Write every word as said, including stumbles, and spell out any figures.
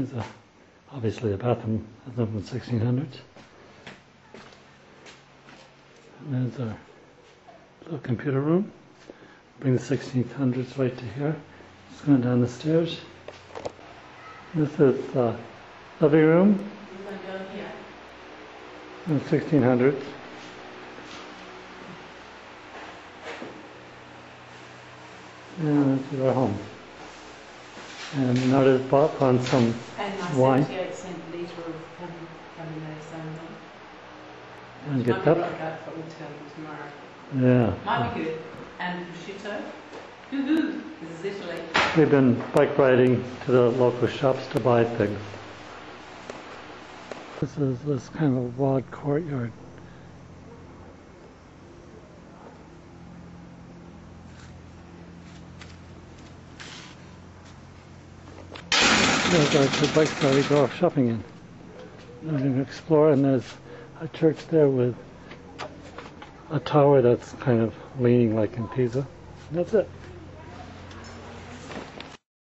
There's a, obviously a bathroom that's up in the sixteen hundreds. And there's our little computer room. Bring the sixteen hundreds right to here. Just going down the stairs. This is the living room. In the sixteen hundreds. And this is our home. And now there's bought on some and my wine. seventy-eight cent litre of Cabernet Sauvignon. And Might get be that. like that for all tomorrow. Yeah. Might be good. And prosciutto. Woohoo! This is Italy. We've been bike riding to the local shops to buy things. This is this kind of wide courtyard. There's our two bikes that we go off shopping in. We're going to explore, and there's a church there with a tower that's kind of leaning like in Pisa. And that's it.